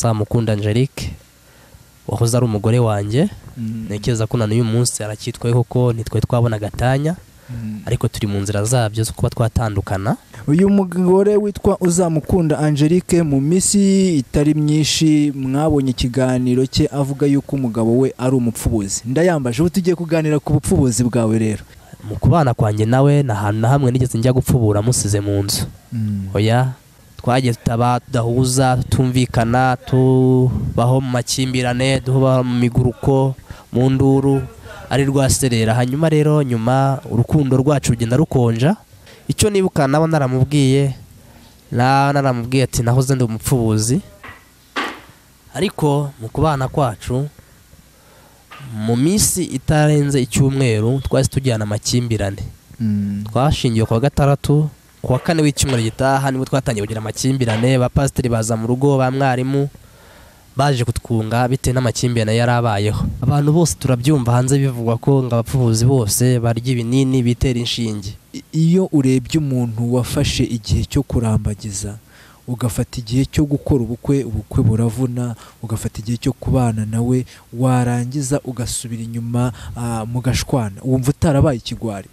Samukunda Angelique wahoze ari umugore wanjye ntekereza ko none uyu munsi aracyitwaye kuko nitwe twabona gatanya ariko turi mu nzira zabyo zo kuba twatandukana. Uyu mugore witwa Uzamukunda Angelique mu misi itari myinshi mwabonye ikiganiro cye avuga yuko umugabo we ari umupfubuzi. Ndayambaje tugiye kuganira ku bupfubuzi bwawe rero. Mu kubana kwanjye nawe na hamwe nigeze njya gupfubura musize mu nzu. Oya twagiye tudahuza tumvikana tubaho mu makimbirane dubaho mu miguruko mu nduru ari rwaserera. Hanyuma rero nyuma urukundo rwacu rugenda rukonja. Icyo nibuka nabo naramubwiye ati nahoze ndi umupfubuzi, ariko mu kubana kwacu mu minsi itarenze icyumweru twese tujyana amakimbirane. Twashingiye kwa gatandatu kuwa kane w'icyumweru gitaha nibo twatangiye kugira amakimbirane. Abapasiteri baza mu rugo, ba mwarimu baje kutwunga bitewe n'amakimbirane yarabayeho. Abantu bose turabyumva hanze bivugwa ko ngabapfubuzi bose barya ibinini bitera inshinge. Iyo urebye umuntu wafashe igihe cyo kurambagiza, ugafata igihe cyo gukora ubukwe buravuna, ugafata igihe cyo kubana nawe, warangiza ugasubira inyuma mugashwana, wumva utarabaye ikigwari.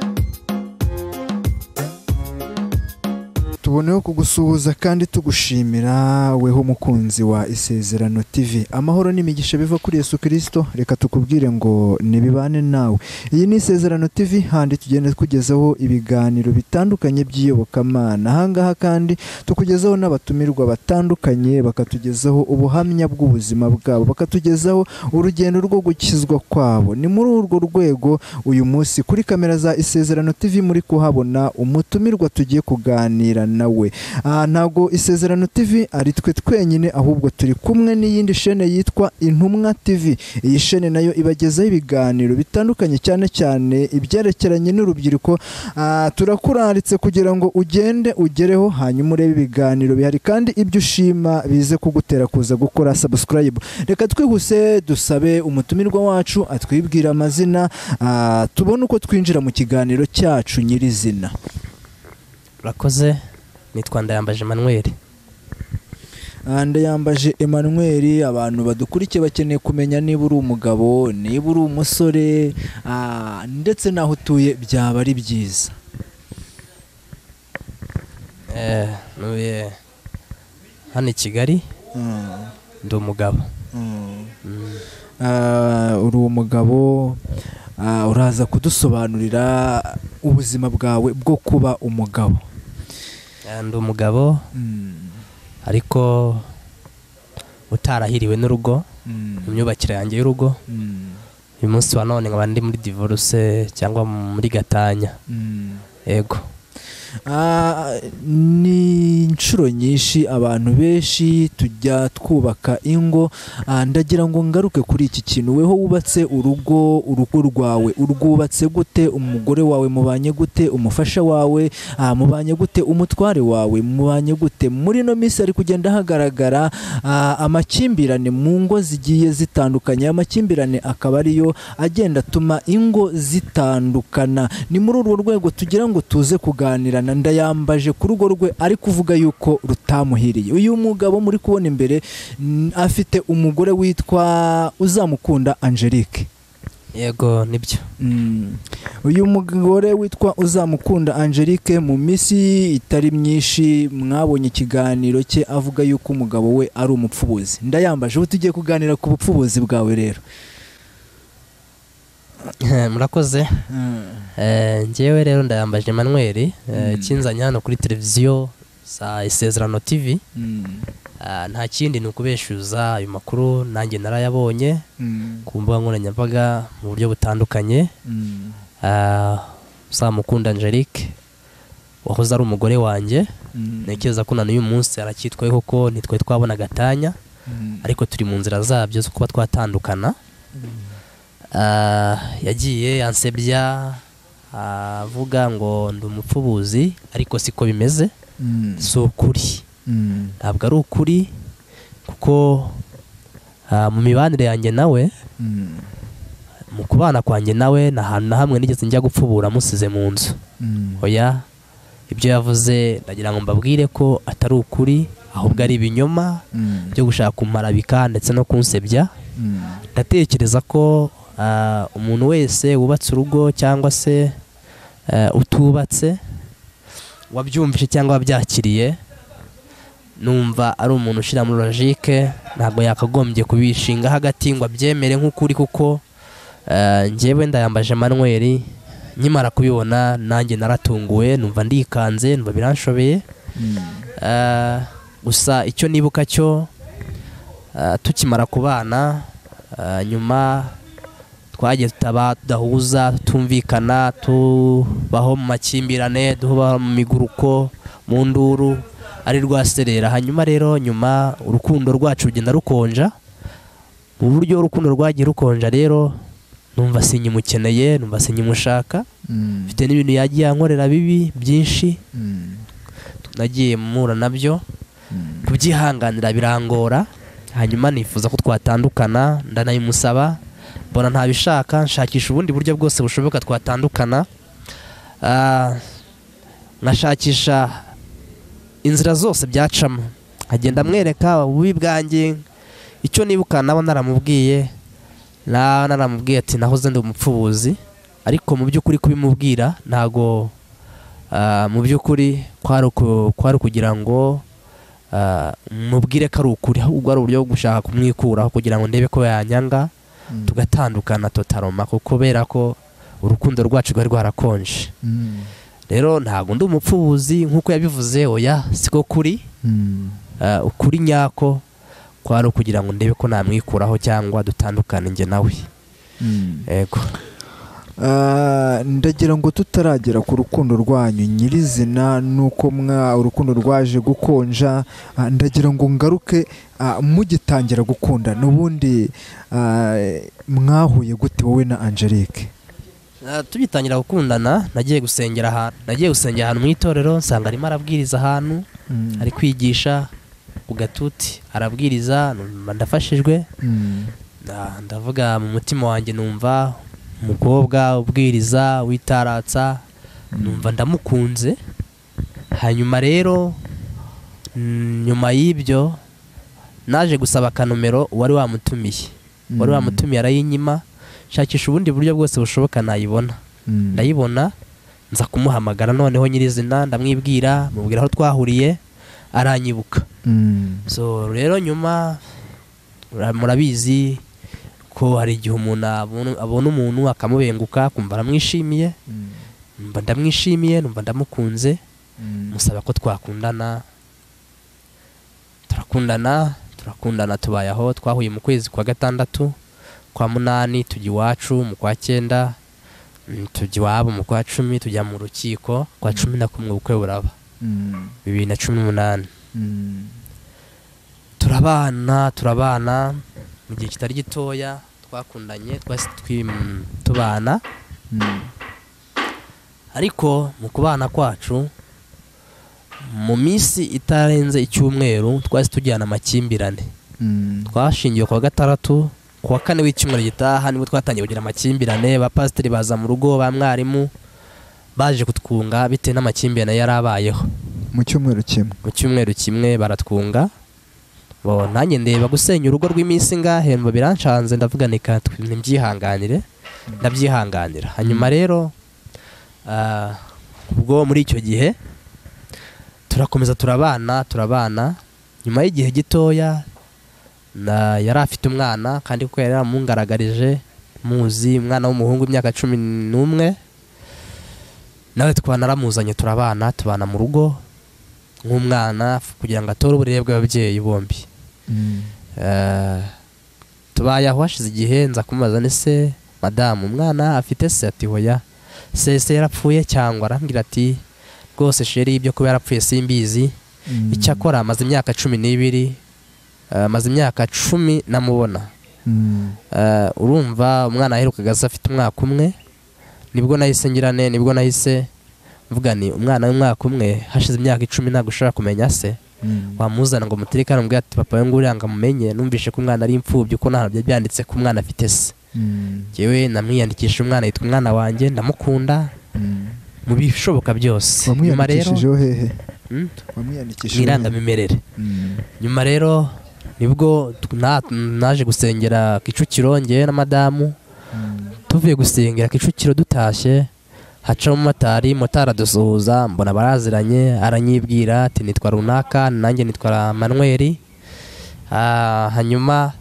Tuboneho kugusuhuza kandi tugushimira weho mukunzi wa Isezerano TV. Amahoro n'imigisha biva kuri Yesu Kristo, reka tukubwire ngo nibibane nawe. Iyi ni Isezerano TV, handi tugenda kugezaho ibiganiro bitandukanye by'iyobokamana. Ahangaha kandi tukugezaho n'abatumirwa batandukanye, bakatugezaho ubuhamya bw'ubuzima bwabo, bakatugezaho urugendo rwo gukizwa kwabo. Ni muri urwo rwego uyu munsi kuri kamera za Isezerano TV muri kuhabona umutumirwa tugiye kuganira nawe. Ntago Isezerano TV ari twe twenyine, ahubwo turi kumwe n'iyindi shene yitwa Intumwa TV. Iyi shene nayo ibagezaho ibiganiro bitandukanye, cyane cyane ibyerekeranye n'urubyiruko. Turakuraritse kugira ngo ugende ugereho hanyuma urebe ibiganiro bihari, kandi ibyo ushima bize kugutera kuza gukora subscribe. Reka twihuse dusabe umutumirwa wacu atwibwira amazina, tubone uko twinjira mu kiganiro cyacu nyirizina. Urakoze. Nitwa Ndayambaje Emmanuel. Ndayambaje Emmanuel, abantu badukurikiye bakeneye kumenya niba uri umugabo, niba uri umusore, ndetse naho utuye byaba ari byiza. Nuye hano i Kigali. Ndi umugabo. Uri umugabo, uraza kudusobanurira ubuzima bwawe bwo kuba umugabo. Ndi umugabo ariko utarahiriwe n'urugo, imyubakire yanjye y'urugo. Uyu munsi wa none nkaba ndi muri divorce cyangwa muri gatanya. Yego. Ni inshuro nyinshi abantu benshi tujya twubaka ingo. Ndagira ngo ngaruke kuri iki kintu. Weho wubatse urugo rwawe urwubatse gute? Umugore wawe mubanye gute? Umufasha wawe mubanye gute? Umutware wawe mubanye gute? Muri no minsi ari kugenda hagaragara amakimbirane mu ngo zigiye zitandukanye. Amakimbirane akaba ariyo agenda atuma ingo zitandukana. Ni muri urwo rwego tugira ngo tuze kuganira na Ndayambaje ku rugo rwe ari kuvuga yuko rutamuhiriye. Uyu mugabo muri kubona imbere afite umugore witwa Uzamukunda Angelique. Yego nibyo. Uyu mugore witwa Uzamukunda Angelique mu misi itari myinshi mwabonye ikiganiro cye avuga yuko umugabo we ari umupfubuzi. Ndayambaje tugiye kuganira ku bupfubuzi bwawe rero. Murakoze. Njyewe rero Ndayambaje Emmanuel, kinzanya hano kuri televiziyo za Isezerano TV. Nta kindi ni ukubeshuza ayo makuru nanjye narayabonye ku mbuga nkoranyambaga mu buryo butandukanye. Uzamukunda Angelique wahoze ari umugore wanjye ntekereza ko none uyu munsi aracyitwaye kuko nitwe twabona gatanya ariko turi mu nzira zabyo zo kuba twatandukana. Yagiye yansebya avuga ngo ndi umupfubuzi, ariko siko bimeze. So ukuri ntabwo ari ukuri, kuko mu mibanire yanjye nawe, mu kubana kwanjye nawe na hamwe nigeze njya gupfubura musize mu nzu. Oya ibyo yavuze ndagira ngo mbabwire ko atari ukuri, ahubwo ari ibinyoma byo gushaka kumarabika ndetse no kunsebya. Ndatekereza ko umuntu wese wubatse urugo cyangwa se utubatse wabyumvise cyangwa wabyakiriye, numva ari umuntu ushyira muri logique, ntabwo yakagombye kubishinga hagati ngo abyemere nk'ukuri, kuko njyewe ndayambaje Manuel nkimara kubibona nanjye naratunguwe, numva ndikanze, numva biranshobeye. Gusa icyo nibuka cyo tukimara kubana, nyuma twagiye tudahuza, tumvikana, tubaho mu makimbirane, dubaho mu miguruko, mu nduru, ari rwaserera. Hanyuma rero nyuma urukundo rwacu rugenda rukonja. Mu buryo urukundo rwagiye rukonja rero numva sinyimukeneye, numva sinyimushaka. Mfite n'ibintu yagiye ankorera bibi byinshi, nagiye mura nabyo, kubyihanganira birangora. Hanyuma nifuza ko twatandukana, ndanayimusaba, mbona ntabishaka, nshakisha ubundi buryo bwose bushoboka twatandukana. Nkashakisha inzira zose byacamo, agenda amwereka ububi bwanjye. Icyo nibuka nabo naramubwiye ati nahoze ndi umupfubuzi, ariko mu by'ukuri kubimubwira ntago mu by'ukuri kwari kugira ngo mubwire ko ari ukuri, ahubwo ari uburyo bwo gushaka kumwikuraho kugira ngo ndebe ko yanyanga tugatandukana totaloma, kubera ko urukundo rwacu rwari rwarakonje. Rero ntago ndi umupfubuzi nk'uko yabivuze, oya siko kuri. Ukuri nyako kwari ukugira ngo ndebe ko namwikuraho cyangwa dutandukane njye nawe. Yego. Ndagira ngo tutaragera ku rukundo rwanyu nyirizina, nuko urukundo rwaje gukonja, ndagira ngo ngaruke mugitangira gukunda n'ubundi mwahuye gute wowe na Angelique? Tugitangira gukundana nagiye gusengera ahantu mu itorero, nsanga arimo arabwiriza ahantu, ari kwigisha ku gatuti arabwiriza, ndafashijwe. Ndavuga mu mutima wanjye, numva umukobwa ubwiriza witaratsa, numva ndamukunze. Hanyuma rero nyuma y'ibyo naje gusaba akanomero wari wamutumiye arayinyima, shakisha ubundi buryo bwose bushoboka nayibona. Ndayibona, nza kumuhamagara noneho nyirizina, ndamwibwira, mubwira aho twahuriye, aranyibuka. So rero nyuma murabizi ko hari igihe umuntu abona umuntu akamubenguka, kumva aramwishimiye, numva ndamwishimiye, numva ndamukunze, musaba ko twakundana. Turakundana tubaye aho. Twahuye mu kwezi kwa gatandatu, kwa munani tujya iwacu, mu kwa cyenda tujya iwabo, mu kwa cumi tujya mu rukiko, kwa cumi na kumwe ubukwe buraba, 2018. Turabana mu gihe kitari gitoya, twakundanye twese tubana. Ariko mu kubana kwacu, mu minsi itarenze icyumweru twese tujyana amakimbirane. Twashingiye kwa gatandatu, kuwa kane w'icyumweru gitaha nibwo twatangiye kugira amakimbirane. Abapasiteri baza mu rugo, ba mwarimu baje kutwunga bitewe n'amakimbirane yarabayeho. Mu cyumweru kimwe baratwunga. Nanjye ndeba gusenya urugo rw'iminsi ngahe, mba biranshanze, ndavuga ndabyihanganira. Hanyuma rero ubwo muri icyo gihe turakomeza turabana. Nyuma y'igihe gitoya yari afite umwana, kandi kuko yari yaramungaragarije muzi, umwana w'umuhungu w'imyaka 11, nawe twanaramuzanye, tubana mu rugo nk'umwana kugira ngo atore uburere bw'ababyeyi bombi. Tubaye aho hashize igihe, nza kumubaza nese madamu umwana afite se? Ati hoya, se yarapfuye cyangwa? Arambwira ati rwose sheri, ibyo kuba yarapfuye simbizi, icyakora amaze imyaka 12, amaze imyaka 10 namubona. Urumva umwana aherukaga afite umwaka umwe, nibwo nahise ngirane, nibwo nahise mvuga ni umwana w'umwaka umwe hashize imyaka 10 ntabwo ushobora kumenya se, wamuzana ngo muterekane mbwira ati papa we nguriya ngamumenye, numvishe ko umwana ari imfubyi, uko ntabyo byanditse ko umwana afite se. Jewe namwiyandikisha umwana, yitwa umwana wanjye, ndamukunda, mu bishoboka byose. Nyuma rero wamwiyandikishijeho hehe? Wamwiyandikishije irangamimerere. Nyuma rero nibwo naje gusengera Kicukiro ngewe na madamu. Tuvuye gusengera Kicukiro dutashye haca umumotari, motari adusuhuza, mbona baraziranye, aranyibwira ati nitwa runaka, nanjye nitwa Manuel. Hanyuma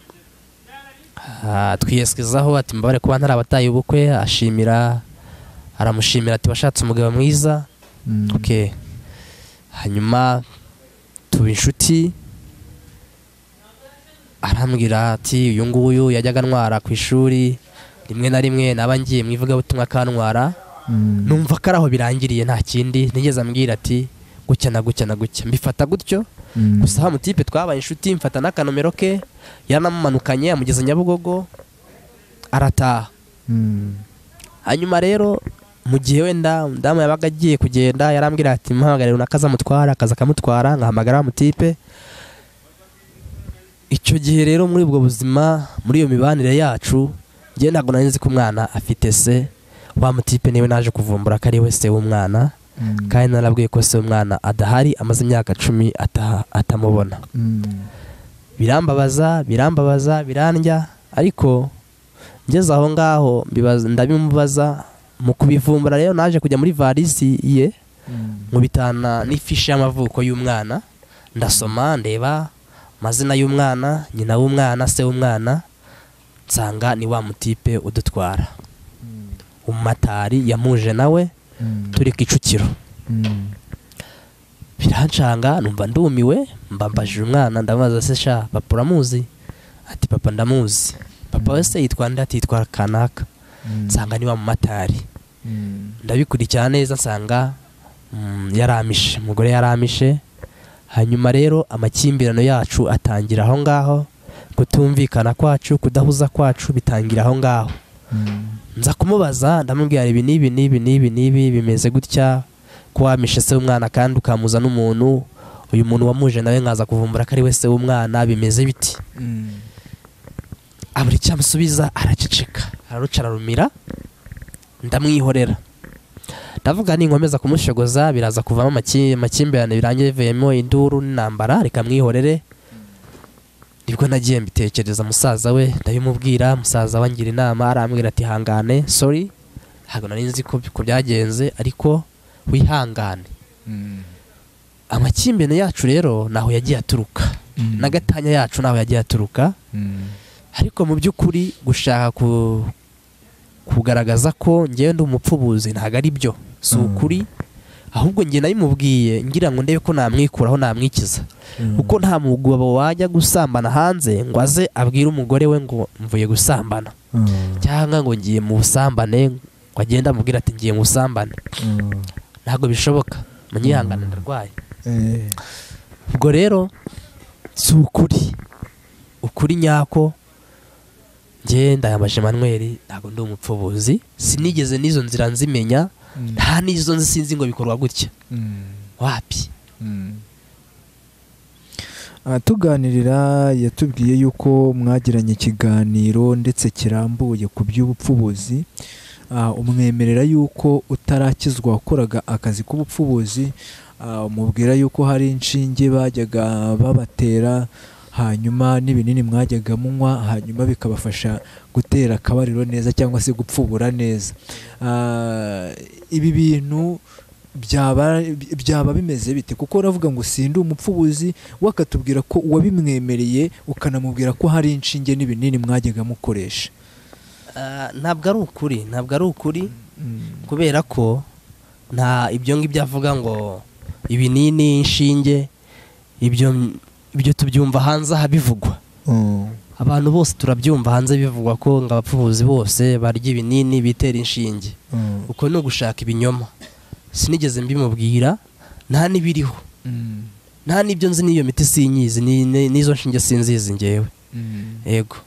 twiyeskezaho ati mbabare kuba ntarabataye ubukwe, aramushimira ati washatse umugabo mwiza. Okay. Hanyuma tuba inshuti, arambwira ati uyu nguyu yajyaga ntwara ku ishuri rimwe na rimwe, naba ngiye mu ivugabutumwa akantwara. Numva ko araho birangiriye nta kindi, nigeze ambwira ati gutya na gutya na gutya, mbifata gutyo. Gusa ha mutipe twabaye inshuti, mfata n'akanomero ke, yanamumanukanye amugeza Nyabugogo arataha. Hanyuma rero mu gihe wenda ndamu yabaga agiye kugenda, yarambwira ati mpamagare runaka azamutwara, akaza akamutwara, ngahamagara mutipe. Icyo gihe rero muri ubwo buzima, muri iyo mibanire yacu, njye ntabwo nari nzi ko umwana afite se. Wa mutipe niwe naje kuvumbura ko ari we se w'umwana, kandi narabwiye ko se w'umwana adahari, amaze imyaka 10 atamubona. Birambabaza birandya, ariko ngeze aho ngaho ndabimubaza. Mu kubivumbura rero naje kujya muri valisi ye, nkubitana n'ifishi y'amavuko y'umwana, ndasoma ndeba amazina y'umwana, nyina w'umwana, se w'umwana, nsanga ni wa mutipe udutwara. Umumotari yamuje nawe, turi Kicukiro. Birancanga, numva ndumiwe, mbambajije umwana, ndamubaza se sha papa uramuzi? Ati papa ndamuzi. Papa wese yitwa nde? Ati yitwa kanaka. Nsanga ni wa mumotari. Ndabikurikirana neza, nsanga yaramishe, umugore yaramishe. Hanyuma rero amakimbirano yacu atangira aho ngaho, kutumvikana kwacu, kudahuza kwacu bitangira aho ngaho. Nza kumubaza, ndamubwira ibi nibi bimeze gutya, ko wamishe se w'umwana kandi ukamuza n'umuntu, uyu muntu wamuje nawe nkaza kuvumbura ko ari we se w'umwana, bimeze biti. Aburi cyamusubiza, araceceka, ararucararumira, ndamwihorera. Ndavuga ninkomeza kumushogoza biraza kuvamo amakimbirane, birangiye bivuyemo induru n'intambara, reka mwihorere. Nibwo nagiye mbitekereza musaza we, ndabimubwira. Musaza wangira inama, arambwira ati hangane, sorry, ntabwo nari nzi ko byagenze, ariko wihangane. Amakimbirane yacu rero naho yagiye aturuka, n'agatanya yacu naho yagiye aturuka. Ariko mu by'ukuri gushaka kugaragaza ko ngewe ndi umupfubuzi ntabwo ari byo, si ukuri. Ahubwo nge nabimubwiye ngira ngo ndebe ko namwikuraho, namwikiza. Kuko nta mugabo wajya gusambana hanze ngo aze abwire umugore we ngo mvuye gusambana, cyangwa ngo ngiye mu busambane, ngo agenda amubwira ati ngiye mu busambane. Ntabwo bishoboka, munyihangane ndarwaye. Ubwo rero si ukuri nyako. Nge ndayamaje Manuel, ntabwo ndi umupfubuzi, sinigeze n'izo nzira nzimenya, nta n'izo nzi, sinzi ngo bikorwa gutya. Wapi. Tuganirira yatubwiye yuko mwagiranye ikiganiro ndetse kirambuye ku by'ubupfubuzi. Umwemerera yuko utarakizwa wakoraga akazi k'ubupfubuzi, umubwira yuko hari inshinge bajyaga babatera, hanyuma n'ibinini mwajyaga munywa, hanyuma bikabafasha gutera akabariro neza cyangwa se gupfubura neza. Ibi bintu byaba bimeze bite? Kuko uravuga ngo sindi umupfubuzi, wakatubwira ko wabimwemereye, ukanamubwira ko hari inshinge n'ibinini mwajyaga mukoresha. Ntabwo ari ukuri, kubera ko nta ibyo ngibyo avuga ngo ibinini, inshinge, ibyo tubyumva hanze aha bivugwa. Abantu bose turabyumva hanze bivugwa ko ngo abapfubuzi bose barya ibinini, bitera inshinge. Uko ni ugushaka ibinyoma. Sinigeze mbimubwira, nta n'ibiriho, nta n'ibyo nzi, n'iyo miti sinyizi, n'izo nshinge sinzizi ngewe. Yego.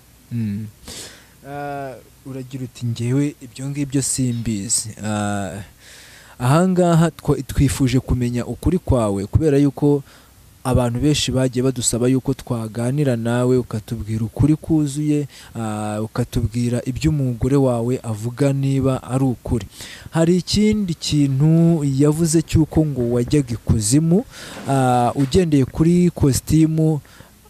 Uragira uti ngewe ibyo ngibyo simbizi. Ahangaha twifuje kumenya ukuri kwawe, kubera yuko abantu benshi bagiye badusaba yuko twaganira nawe ukatubwira ukuri kuzuye, ukatubwira ibyo umugore wawe avuga niba ari ukuri. Hari ikindi kintu yavuze cy'uko ngo wajyaga ikuzimu, ugendeye kuri kositimu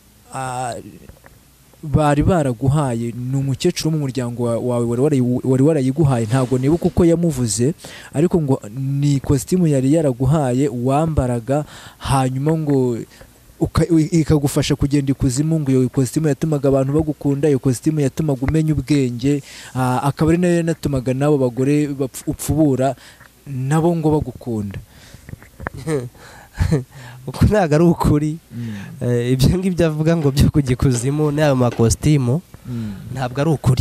bari baraguhaye, ni umukecuru mu muryango wawe wari warayiguhaye, ntabwo nibuka uko yamuvuze, ariko ngo ni kositimu yari yaraguhaye wambaraga, hanyuma ngo ikagufasha kugenda ikuzimu, ngo iyo kositimu yatumaga abantu bagukunda, iyo kositimu yatumaga umenya ubwenge, akaba ari nayo yanatumaga n'abo bagore upfubura nabo ngo bagukunda. uko ntabwo ari ukuri. Ibyo ngibyo avuga ngo byo kujya ikuzimu n'ayo makositimu ntabwo ari ukuri.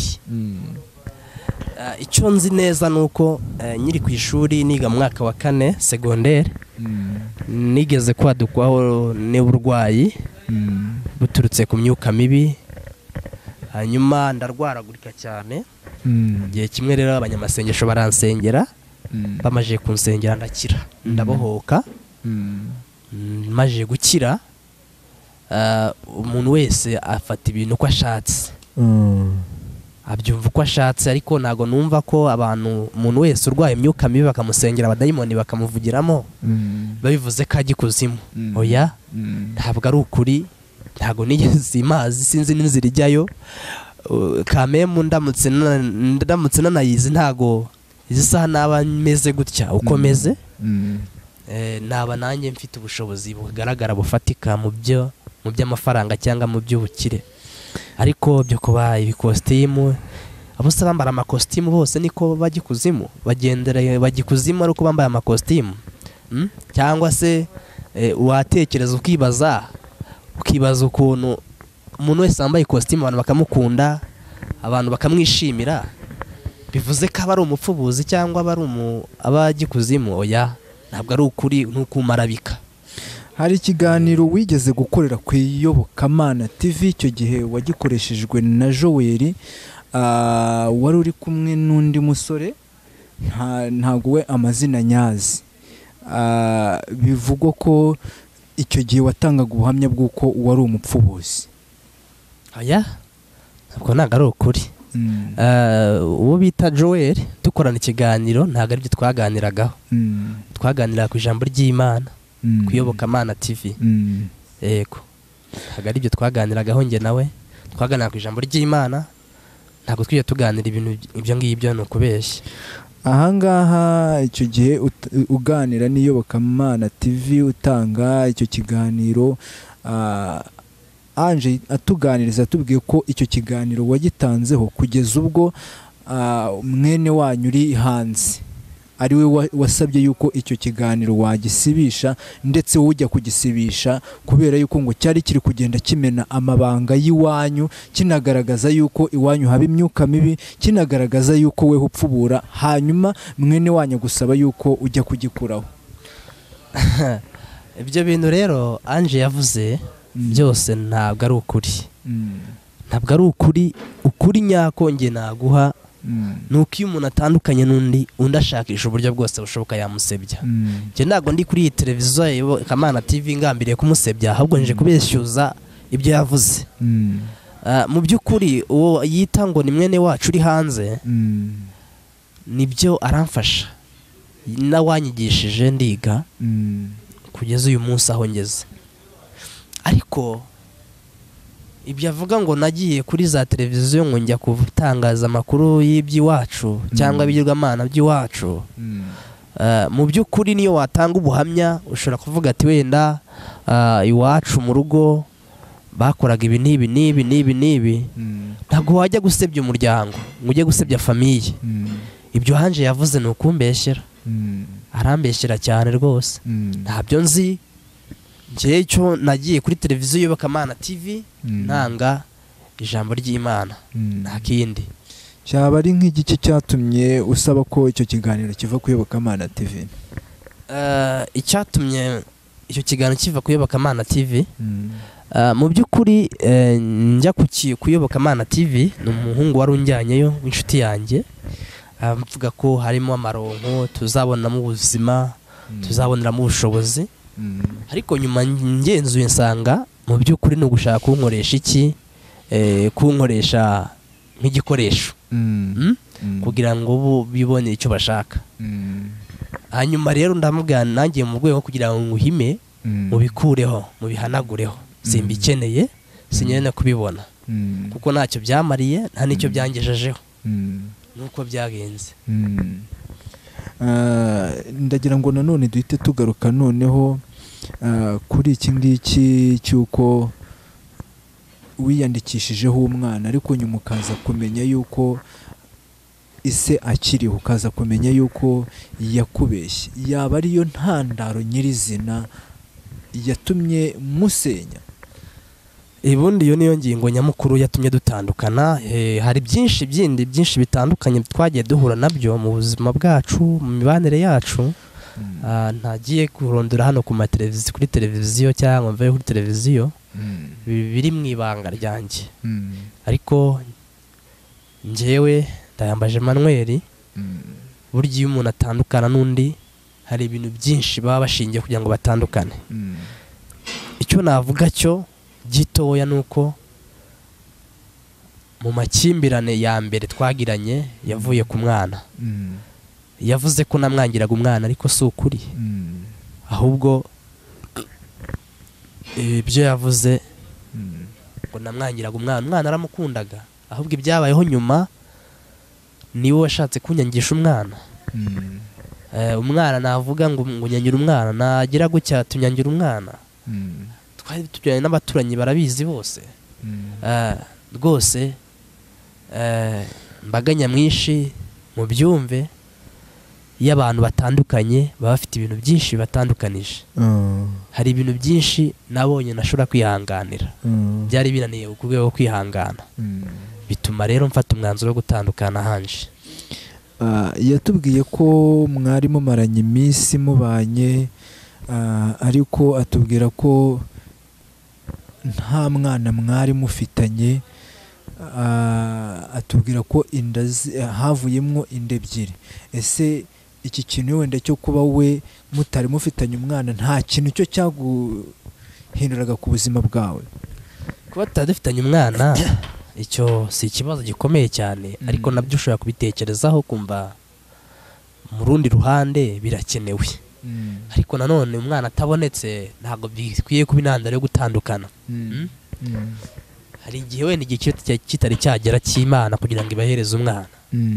Icyo nzi neza ni uko nyiri ku ishuri niga mu mwaka wa 4 segonderi, nigeze kwadukwaho n'uburwayi buturutse ku myuka mibi, hanyuma ndarwaragurika cyane. Igihe kimwe rero abanyamasengesho baransengera, bamaze kunsengera ndakira, ndabohoka. Maze gukira, umuntu wese afata ibintu uko ashatse, abyumva uko ashatse, ariko ntago numva ko umuntu wese urwaye imyuka mibi bakamusengera abadayimoni bakamuvugiramo babivuze ko ajya ikuzimu. Oya, ntabwo ari ukuri. Ntago nigeze imazi, sinzi n'inzira ijyayo. Kamemu ndamutse nanayizi, ntago izi saha naba meze gutya uko meze. Naba nanjye mfite ubushobozi bugaragara bufatika mu by'amafaranga cyangwa mu by'ubukire. Ariko byo kuba ibikositimu, abose bambara amakositimu bose niko bajya ikuzimu, bajya ikuzimu ari uko bambaye amakositimu. Cyangwa se watekereza ukibaza ukuntu umuntu wese wambaye ikositimu abantu bakamukunda, abantu bakamwishimira, bivuze ko aba ari umupfubuzi cyangwa abajya ikuzimu. Oya, ntabwo ari ukuri, ntukumarabika. Hari ikiganiro wigeze gukorera ku Iyobokamana TV, icyo gihe wagikoreshejwe na Joel, wari uri kumwe n'undi musore, ntabwo we amazina nyazi. Bivugwa ko icyo gihe watangaga ubuhamya bw'uko wari umupfubuzi. Oya, ntabwo ari ukuri. Uwo bita Joel dukorana ikiganiro, ntabwo aribyo twaganiragaho. Twaganiraga ku ijambo ry'Imana ku Iyobokamana TV. Yego, ntabwo aribyo twaganiragaho njye nawe. Twaganiraga ku ijambo ry'Imana, ntabwo twiye tuganira ibintu ibyo ngibyo, ni ukubeshya. Ahangaha icyo gihe uganira n'Iyobokamana TV, utanga icyo kiganiro, Anje atuganiriza atubwiye ko icyo kiganiro wagitanzeho kugeza ubwo mwene wanyu uri hanze ari we wasabye yuko icyo kiganiro wagisibisha, ndetse wowe ujya kugisibisha kubera yuko ngo cyari kiri kugenda kimena amabanga y'iwanyu, kinagaragaza yuko iwanyu haba imyuka mibi, kinagaragaza yuko we upfubura, hanyuma mwene wanyu gusaba yuko ujya kugikuraho. Ibyo bintu rero Anje yavuze byose ntabwo ari ukuri. Ntabwo ari ukuri. Ukuri nyako nge naguha nuko iyo umuntu atandukanye n'undi, undi ashakisha uburyo bwose bushoboka yamusebya. Nge ntabwo ndi kuri iyi televiziyo Iyobokamana TV ngambiriye kumusebya, ahubwo nje kubeshyuza ibyo yavuze. Mu by'ukuri uwo yita ngo ni mwene wacu uri hanze, nibyo aramfasha, nawanyigishije ndiga kugeza uyu munsi aho ngeze. Ariko ibyo avuga ngo nagiye kuri za televiziyo ngo njya kutangaza amakuru y'iby'iwacu cyangwa ibigirwamana by'iwacu, mu by'ukuri niyo watanga ubuhamya ushobora kuvuga ati wenda iwacu mu rugo bakoraga ibi n'ibi, ntabwo wajya gusebya umuryango ngo ujye gusebya famiye. Ibyo Anje yavuze ni ukumbeshyera, arambeshyera cyane rwose. Ntabyo nzi. Njye cyo nagiye kuri televiziyo Iyobokamana TV ntanga ijambo ry'Imana, nta kindi. Cyaba ari nk'igiki cyatumye usaba ko icyo kiganiro kiva ku Iyobokamana TV? Icyatumye icyo kiganiro kiva ku Iyobokamana TV, mu by'ukuri njya ku Iyobokamana TV, ni umuhungu wari unjyanyeyo w'inshuti yanjye, mvuga ko harimo amaronko tuzabonamo ubuzima, tuzaboneramo ubushobozi. ariko nyuma ngenzuye nsanga mu by'ukuri ni ugushaka kunkoresha iki, kunkoresha nk'igikoresho kugira ngo bibone icyo bashaka. Hanyuma rero ndamubwira nanjye mu rwego kugira ngo nguhime mubikureho mubihanagureho, simbikeneye sinyene kubibona kuko ntacyo byamariye nta nicyo byangejejeho. Nuko byagenze. Ndagira ngo nanone duhite tugaruka noneho kuri iki ngiki cy'uko wiyandikishijeho umwana ariko nyuma ukaza kumenya yuko ise akiriho, ukaza kumenya yuko yakubeshye. Yaba ariyo ntandaro nyirizina yatumye musenya? Ibundi iyo niyo ngingo nyamukuru yatumye dutandukana. Hari byinshi bitandukanye twagiye duhura nabyo mu buzima bwacu, mu mibanire yacu. Ntagiye kurondora hano kuri televiziyo cyangwa mvuye kuri televiziyo, biri mu ibanga ryanjye. Ariko njyewe Ndayambaje Emmanuel, burya iyo umuntu atandukana n'undi hari ibintu byinshi baba bashingiye kugira ngo batandukane. Icyo navuga cyo gitoya nuko mu makimbirane ya mbere twagiranye yavuye ku mwana. Yavuze ko namwangiraga umwana ariko si ukuri, ahubwo ibyo yavuze ngo namwangiraga umwana aramukundaga, ahubwo ibyabayeho nyuma niwe washatse kunyangisha umwana. Umwana navuga ngo nyangira umwana, nagira gutya tunyangira umwana. Twari tujyanye n'abaturanyi barabizi bose. Rwose mbaga nyamwinshi mu byumve iyo abantu batandukanye baba bafite ibintu byinshi batandukanije. Hari ibintu byinshi nabonye nashobora kwihanganira, byari binaniye ku rwego rwo kwihangana, bituma rero mfata umwanzuro wo gutandukana hanje. Yatubwiye ko mwari mumaranye iminsi mubanye, ariko atubwira ko nta mwana mwari mufitanye. Atubwira ko havuyemo inda ebyiri. Ese iki kintu wenda cyo kuba we mutari mufitanye umwana nta kintu cyo cyaguhinduraga ku buzima bwawe? Kuba tutari dufitanye umwana icyo si ikibazo gikomeye cyane, ariko nabyo ushobora kubitekerezaho kumva mu rundi ruhande birakenewe. Ariko nanone umwana atabonetse ntabwo bikwiye kuba intandaro yo gutandukana. Hari igihe wenda igihe kitari cyagera cy'Imana kugira ngo ibahereze umwana,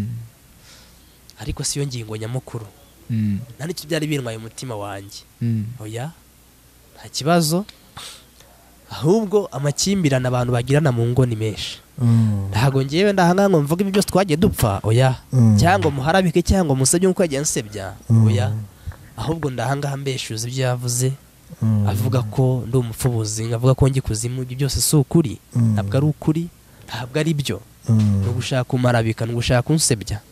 ariko siyo ngingo nyamukuru. Nta n'icyo byari bintwaye umutima wanjye. Oya, nta kibazo, ahubwo amakimbirane abantu bagirana mu ngo ni menshi. Ntabwo ngewe ndahanga ngo mvuge ibyo byose twagiye dupfa, oya, cyangwa muharabike cyangwa musabye nk'uko yagiye ansebya, oya, ahubwo ndahangaha mbeshuza ibyo yavuze, avuga ko ndi umupfubuzi, avuga ko njye kuzimu. Ibyo byose si ukuri, ntabwo ari ukuri, ntabwo ari byo. Ni ugushaka kumarabika, ni ugushaka kunsebya.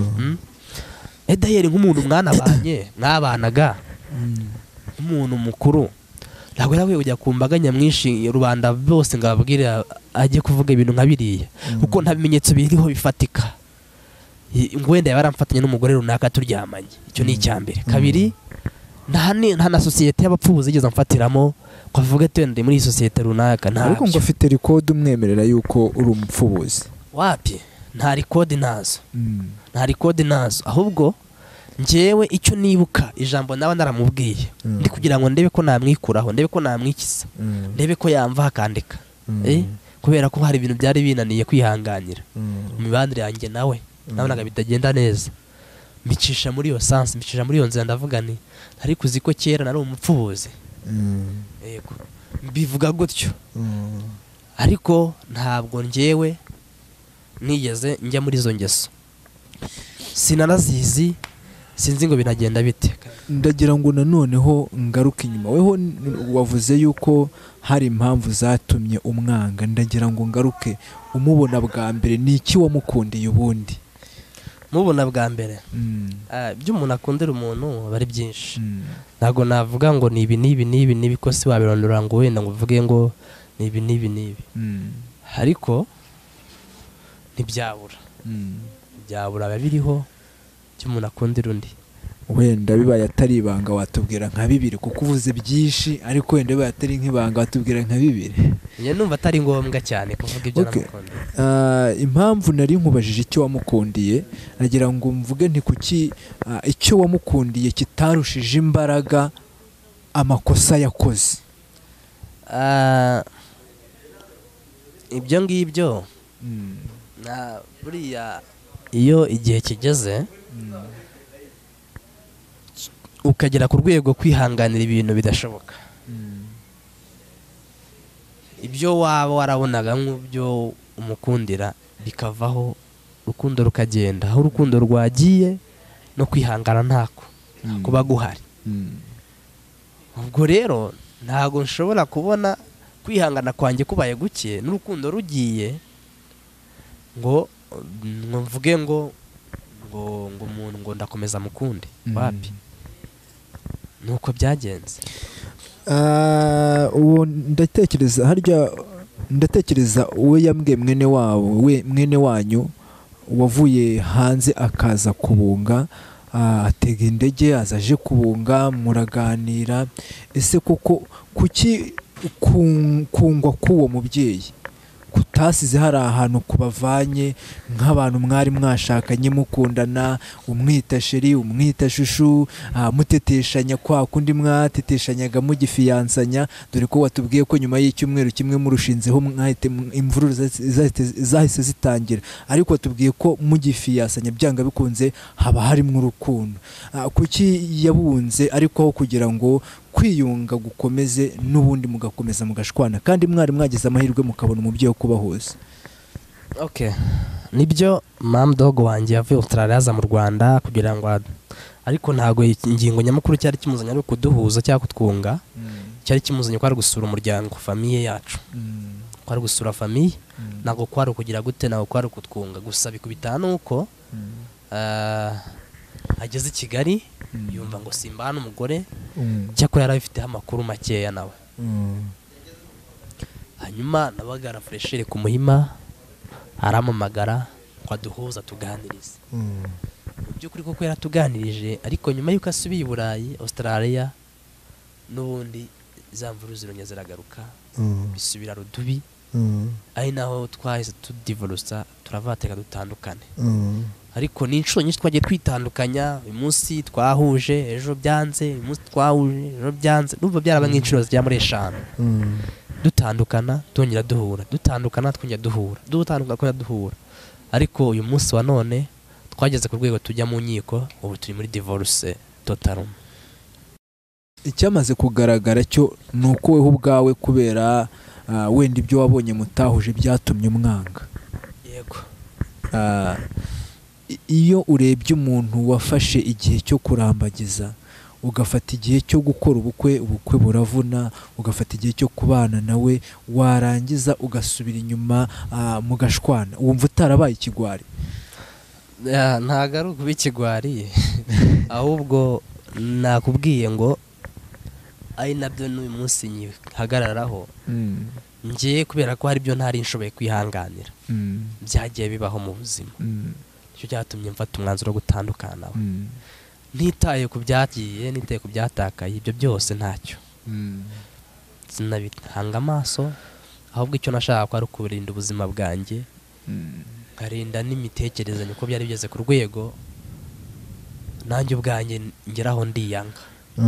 Edayeri nk'umuntu mwabanaga nk'umuntu mukuru, ntabwo yari kujya ku mbaga nyamwinshi rubanda bose ngo ababwire ajye kuvuga ibintu nka biriya, kuko nta bimenyetso biriho bifatika. Wenda yaba aramfatanya n'umugore runaka turyamanye, icyo ni icya mbere. Kabiri, nta na sosiyete y'abapfubuzi igeze amfatiramo ko avuga ati wenda muri iyi sosiyete runaka. Ariko ngo afite rikode umwemerera yuko uri umupfubuzi. Wapi, nta rikode nazo, nta rikode nazo. Ahubwo njyewe icyo nibuka ijambo naba naramubwiye, ndi kugira ngo ndebe ko namwikuraho, ndebe ko namwikiza, ndebe ko yamva hakandika. Kubera ko hari ibintu byari binaniye kwihanganira mu mibanire yanjye nawe, nabonaga bitagenda neza. Mbicisha muri iyo sansi, mbicisha muri iyo nzira, ndavuga nti ariko uzi ko kera nari umupfubuzi. Yego, mbivuga gutyo. Ariko ntabwo njyewe nigeze njya muri izo ngeso, sinanazizi, sinzi ngo binagenda bite. Ndagira ngo nanoneho ngaruke inyuma. Weho wavuze yuko hari impamvu zatumye umwanga. Ndagira ngo ngaruke, umubona bwa mbere ni iki wamukundiye ubundi? Mubona bwa mbere, ibyo umuntu akundira umuntu aba ari byinshi. Ntabwo navuga ngo ni ibi n'ibi n'ibi n'ibi, ko si wabirondora ngo wenda ngo uvuge ngo ni ibi n'ibi n'ibi. Ariko ntibyabura, byabura biba biriho icyo umuntu akundira undi. wenda bibaye atari ibanga watubwira nka bibiri, kuko uvuze byinshi ariko wenda bibaye atari nk'ibanga watubwira nka bibiri. njye numva atari ngombwa cyane kuvuga ibyo namukundiye. Impamvu nari nkubajije icyo wamukundiye, nagira ngo mvuge nti kuki icyo wamukundiye kitarushije imbaraga amakosa yakoze. Ibyo ngibyo buriya iyo igihe kigeze ukagera ku rwego kwihanganira ibintu bidashoboka, ibyo waba warabonaga nk'ibyo umukundira bikavaho, urukundo rukagenda. Aho urukundo rwagiye no kwihangana ntako kuba guhari. Ubwo rero ntago nshobora kubona kwihangana kwanjye kubaye guke n'urukundo rugiye ngo mvuge ngo umuntu ngo ndakomeza mukunde. Wapi, nuko byagenze. Uwo ndatekereza uwe yambwiye mwene wanyu wavuye hanze akaza kubunga, atega indege azaje kubunga, muraganira. Ese koko kuki kungwa k'uwo mubyeyi kutasize hari ahantu kubavanye nk'abantu mwari mwashakanye mukundana, umwita sheri, umwita shushu, muteteshanya kwa kundi mwateteshanyaga mugifiyansanya, dore ko watubwiye ko nyuma y'icyumweru kimwe murushinzeho imvururu zahise zitangira, ariko watubwiye ko mugifiyansanya byanga bikunze haba harimo urukundo. Kuki yabunze ariko aho kugira ngo kwiyunga gukomeze n'ubundi mugakomeza mugashwana, kandi mwari mwagize amahirwe mukabona umubyeyi wo kubahuza? Nibyo mama dogo wanjye yavuye Australia aza mu Rwanda kugira ngo, ariko ntago ingingo nyamukuru cyari kimuzanye ari kuduhuza cyangwa kutwunga. Cyari kimuzanye ko ari gusura umuryango, famiye yacu, ko ari gusura famiye, ntago ko ari kugira gute, ntago ko ari kutwunga. Gusa bikubita nuko ageze i Kigali yumva ngo simbana umugore, cyakora yari afite amakuru makeya nawe. Hanyuma nabaga refreshere ku Muhima, aramamagara kwa duhuza tuganiriza. Mu by'ukuri koko yaratuganirije, ariko nyuma y'uko asubiye i Burayi Australia n'ubundi za mvuru zirongera ziragaruka, bisubira rudubi, ari naho twahise tudivorsa, turavateka dutandukane. Ariko ni inshuro nyinshi twagiye twitandukanya, uyu munsi twahuje ejo byanze, uyu munsi twahuje ejo byanze, numva byaraba nk'inshuro zijya muri 5. Dutandukana twongera duhura, dutandukana twongera duhura, dutandukana twongera duhura. Ariko uyu munsi wa none twageze ku rwego tujya mu nkiko, ubu turi muri divorce total. Icyamaze kugaragara cyo nuko weho ubwawe kubera wenda ibyo wabonye mutahuje byatumye umwanga. Yego. Iyo urebye umuntu wafashe igihe cyo kurambagiza, ugafata igihe cyo gukora ubukwe buravuna, ugafata igihe cyo kubana nawe, warangiza ugasubira inyuma mugashwana, wumva utarabaye ikigwari? Ntago ari ukuba ikigwari, ahubwo nakubwiye ngo ari nabyo n'uyu munsi nyihagararaho. Ngiye kubera ko hari ibyo ntari nshoboye kwihanganira, byagiye bibaho mu buzima. Icyo cyatumye mfata umwanzuro wo gutandukana nawe, ntitaye ku byagiye, nitaye ku byatakaye, ibyo byose ntacyo sinabihanga amaso. Ahubwo icyo nashaka ko ari ukurinda ubuzima bwanjye, nkarinda n'imitekerereze, niko byari bigeze ku rwego nanjye ubwanjye ngeraho ndiyanga.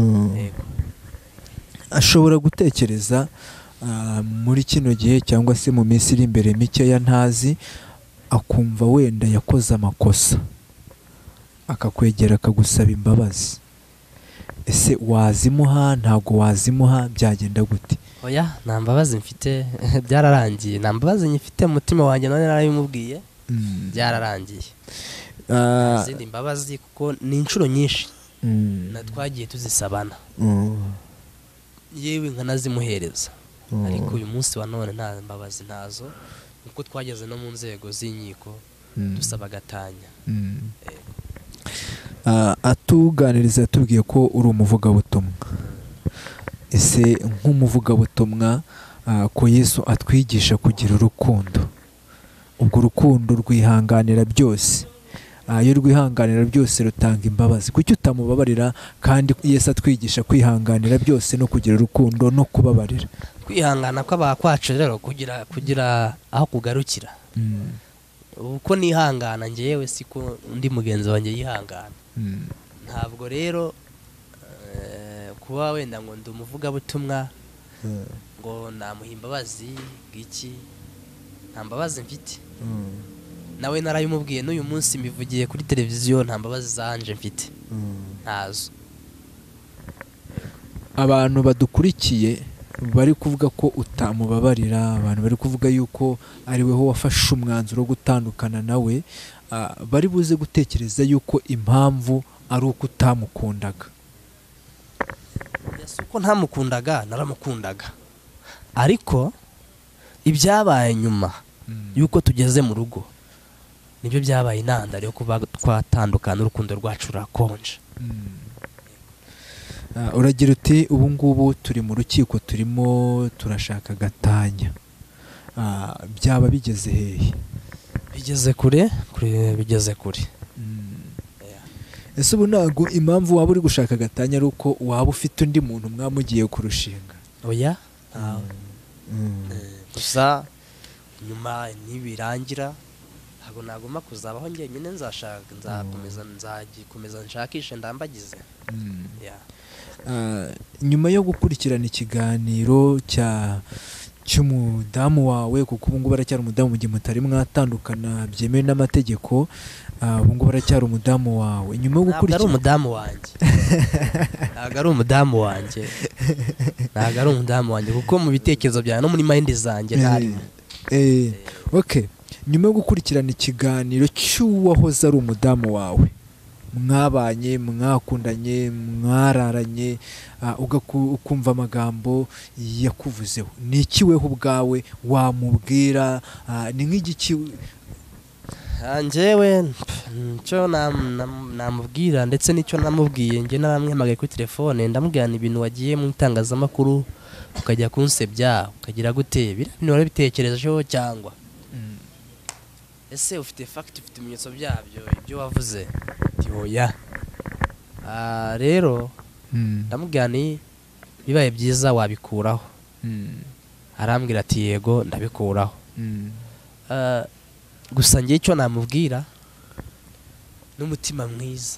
Ashobora gutekereza muri kino gihe cyangwa se mu minsi iri imbere mikeya ntazi, akumva wenda yakoze amakosa, akakwegera akagusaba imbabazi. Ese wazimuha, ntago wazimuha, byagenda gute? Oya, nta mbabazi mfite, byararangiye. Nta mbabazi nyifite mu mutima wanjye, none narabimubwiye, byararangiye. Izindi mbabazi kuko ni inshuro nyinshi natwagiye tuzisabana, yewe nkanazimuhereza, ariko uyu munsi wa none nta mbabazi ntazo, kuko twageze no mu nzego z'inkiko dusaba gatanya. Atuganiriza yatubwiye ko uri umuvugabutumwa. Ese nk'umuvugabutumwa ko Yesu atwigisha kugira urukundo, ubwo urukundo rwihanganira byose, iyo rwihanganira byose rutanga imbabazi. Kuki utamubabarira kandi Yesu atwigisha kwihanganira byose no kugira urukundo no kubabarira? Kwihangana kw'abakwacu rero kugira aho kugarukira. Uko nihangana njyewe siko undi mugenzi wanjye yihangana. Ntabwo rero kuba wenda ngo ndi umuvugabutumwa ngo namuha imbabazi ngiki, nta mbabazi mfite. Nawe narabimubwiye n'uyu munsi mbivugiye kuri televiziyo, nta mbabazi zanje mfite, ntazo. Abantu badukurikiye bari kuvuga ko utamubabarira, abantu bari kuvuga yuko ari weho wafashe umwanzuro wo gutandukana nawe, bari buze gutekereza yuko impamvu ari uko utamukundaga. Uko ntamukundaga, naramukundaga, ariko ibyabaye nyuma yuko tugeze mu rugo nibyo byabaye intandaro yo kuba twatandukana, urukundo rwacu rurakonje. Uragira uti ubu ngubu turi mu rukiko, turimo turashaka gatanya. Byaba bigeze hehe? Bigeze kure, bigeze kure. Ese ubu ntabwo impamvu waba uri gushaka gatanya ari uko waba ufite undi muntu mwamugiye kurushinga? Oya, gusa nyuma nibirangira ntabwo nagomba kuzabaho njyenyine, nzakomeza nshakishe ndambagize. Nyuma yo gukurikirana ikiganiro cy'umudamu wawe, kuko ubu ngubu aracyari umudamu mu gihe mutari mwatandukana byemewe n'amategeko, ubu ngubu aracyari umudamu wawe. Nyuma yo gukurikirana, ntabwo ari umudamu wanjye, ntabwo ari umudamu wanjye, ntabwo ari umudamu wanjye, kuko mu bitekerezo byawe no muri mind zanjye ntarimo. Okay, nyuma yo gukurikirana ikiganiro cy'uwahoze ari umudamu wawe, mwabanye, mwakundanye, mwararanye, ukumva amagambo yakuvuzeho, ni iki weho ubwawe wamubwira? Ni nk'igiki? Njyewe icyo namubwira ndetse n'icyo namubwiye, njye naramwemagaye kuri telefone ndamubwira ibintu wagiye mu itangazamakuru ukajya kunsebya ukagira gute, bintu warabitekerejeho cyangwa ese ufite fact, ufite ibimenyetso byabyo ibyo wavuze? Oya. Rero ndamubwira ni bibaye byiza wabikuraho. Arambwira ati yego ndabikuraho. Gusa ngiye icyo namubwira n'umutima mwiza,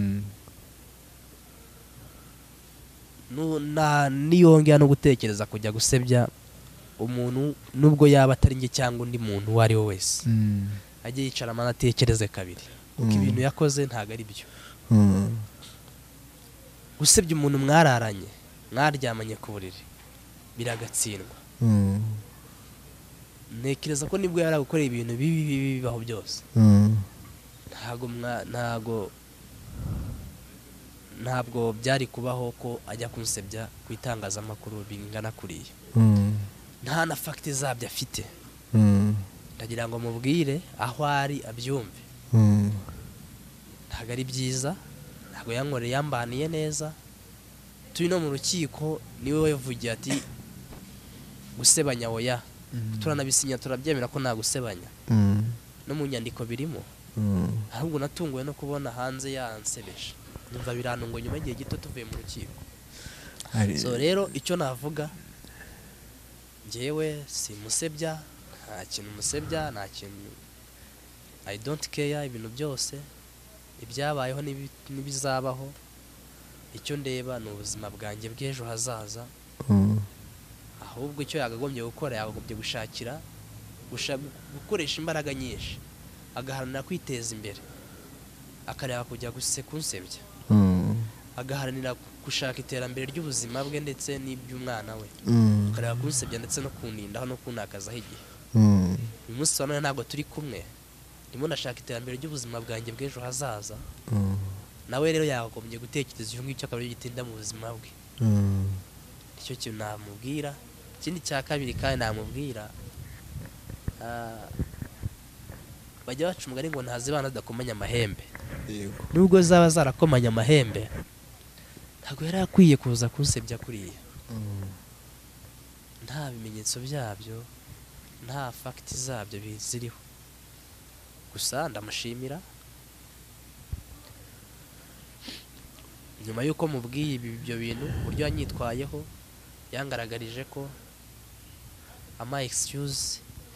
niyongera no gutekereza kujya gusebya umuntu nubwo yaba atari njye cyangwa undi muntu uwo ari we wese, ajye yicara anatekereze kabiri, kuko ibintu yakoze ntabwo ari byo. Gusebya umuntu mwararanye, mwaryamanye ku buriri, biragatsindwa. Ntekereza ko nibwo yaragukoreye ibintu bibi bibaho byose, ntabwo byari kubaho ko ajya kunsebya ku itangazamakuru bingana kuriya. Nta na fact zabyo afite. Ndagira ngo mubwire aho ari abyumve. Ntabwo ari byiza, ntabwo yankoreye, yambaniye neza. Turi no mu rukiko niwe wavugiye ati gusebanya oya, turanabisinya turabyemera ko nta gusebanya, no mu nyandiko birimo. Ahubwo natunguwe no kubona hanze yansebeje, numva birantungo nyuma y'igihe gito tuvuye mu rukiko. So rero icyo navuga, njyewe simusebya, nta kintu musebya, nta kintu, I don't care ibintu byose ibyabayeho n'ibizabaho. Icyo ndeba ni ubuzima bwanjye bw'ejo hazaza. Ahubwo icyo yagagombye gukora, yagagombye gukoresha imbaraga nyinshi, agaharanira kwiteza imbere, akareba kujya kunsebya, agaharanira gushaka iterambere ry'ubuzima bwe ndetse n'iby'umwana we, akareba kunsebya ndetse no kunindaho no kunakazaho igihe. Uyu munsi wa none ntabwo turi kumwe, ndimo ndashaka iterambere ry'ubuzima bwanjye bw'ejo hazaza. Nawe rero yagagombye gutekereza icyo ngicyo, akaba gitinda mu buzima bwe. Icyo kintu namubwira. Ikindi cya kabiri kandi namubwira, bajya baca umugani ngo ntazibana zidakomanya amahembe. Nubwo zaba zarakomanya amahembe, ntabwo yari akwiye kuza kunsebya kuriya. Nta bimenyetso byabyo, nta fact zabyo biziriho. Gusa ndamushimira nyuma y'uko mubwiye ibyo bintu uburyo yanyitwayeho yangaragarije ko ama excuse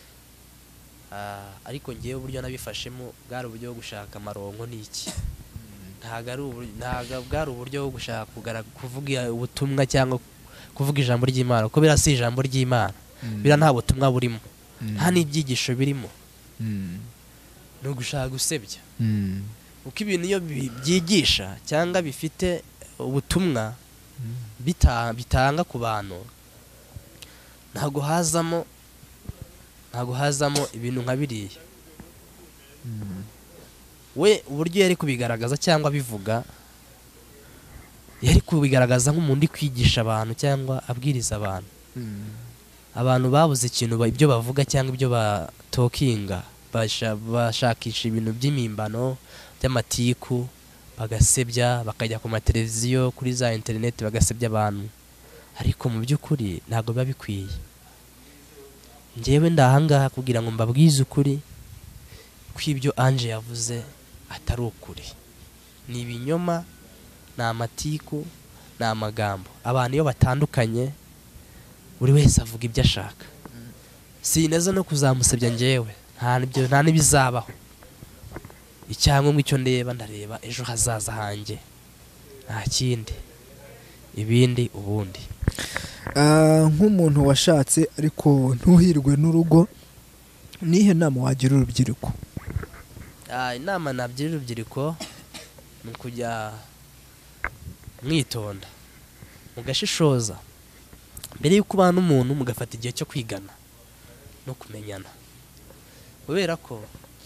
ariko ngewe uburyo nabifashemo bwari uburyo bwo gushaka amaronko n'iki ntago bwari uburyo bwo gushaka kuvuga ubutumwa cyangwa kuvuga ijambo ry'Imana kuko bira si ijambo ry'Imana bira nta butumwa burimo nta n'ibyigisho birimo no gushaka gusebya uko ibintu iyo byigisha cyangwa bifite ubutumwa bitanga ku bantu ntago hazamo ibintu nka biriya we uburyo yari kubigaragaza cyangwa bivuga yari kubigaragaza nk'umuntu uri kwigisha abantu cyangwa abwiriza abantu babuze ikintu ibyo bavuga cyangwa ibyo batokinga bashakisha ibintu by'imimbano by'amatiku bagasebya bakajya ku mateleviziyo kuri za interineti bagasebya abantu ariko mu by'ukuri ntabwo biba bikwiye njyewe ndahangaha kugira ngo mbabwize ukuri kw'ibyo Ange yavuze atari ukuri ni ibinyoma ni amatiku ni amagambo abantu iyo batandukanye buri wese avuga ibyo ashaka sineza no kuzamusebya njyewe nta n'ibizabaho icyangombwa icyo ndareba ejo hazaza hanjye nta kindi ibindi ubundi nk'umuntu washatse ariko ntuhirwe n'urugo nihe nama wagira urubyiruko inama nabyira urubyiruko ni ukujya mwitonda mugashishoza mbere y'uko ubana n'umuntu mugafata igihe cyo kwigana no kumenyana kubera ko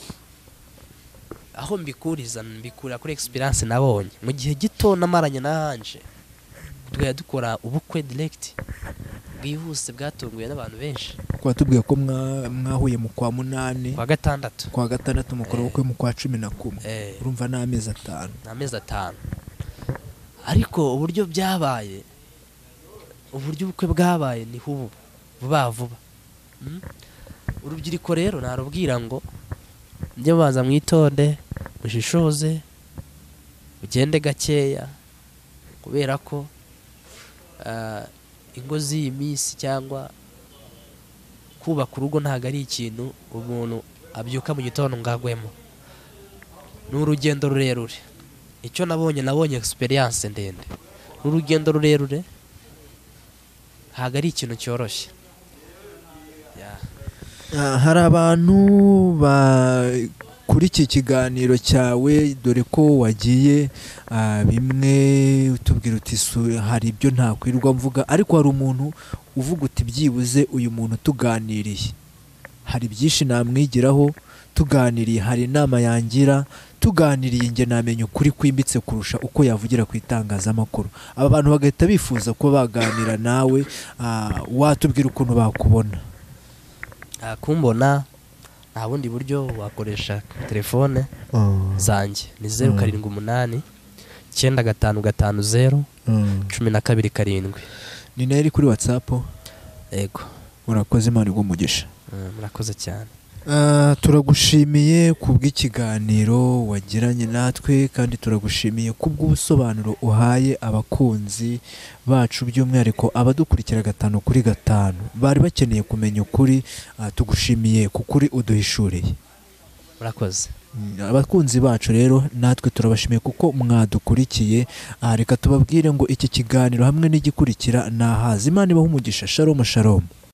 aho mbikura kuri experience nabonye mu gihe gito namaranye na Ange tugaya dukora ubukwe direct bwihuse bwatunguye n'abantu benshi kwa tubwiye ko mwahuye mu kwa 8 kwa gatandatu mukora ubukwe mu kwa 11 urumva n'amezi 5 ariko uburyo byabaye uburyo ubukwe bwabaye ni vuba urubyiruko rero narubwira ngo njye baza mwitonde mushishoze ugende gakeya kubera ko ingo z'iyi minsi cyangwa kubaka urugo ntabwo ari ikintu umuntu abyuka mu gitondo ngagwemo ni urugendo rurerure icyo nabonye experience ndende n'urugendo rurerure ntabwo ari ikintu cyoroshye hari abantu kuri iki kiganiro cyawe dore ko wagiye bimwe utubwira uti hari ibyo ntakwirwa mvuga ariko hari umuntu uvuga uti byibuze uyu muntu tuganiriye hari byinshi namwigiraho tuganiriye hari inama yangira tuganiriye nge namenya ukuri kwimbitse kurusha uko yavugira ku itangazamakuru aba bantu bagahita bifuza ko baganira nawe watubwira ukuntu bakubona kumbona nta bundi buryo wakoresha telefone zanjye ni 078 955 012 ni nayo iri kuri WhatsApp yego murakoze Imana igumugisha murakoze cyane turagushimiye kubw'ikiganiro wagiranye natwe kandi turagushimiye kubw'ubusobanuro uhaye abakunzi bacu by'umwihariko abadukurikira 5 kuri 5 bari bakeneye kumenya ukuri tugushimiye kukuri uduhishuriye murakoze abakunzi bacu rero natwe turabashimiye kuko mwadukurikiye reka tubabwire ngo iki kiganiro hamwe n'igikurikira nahaza Imana ibahe umugisha shalom shalom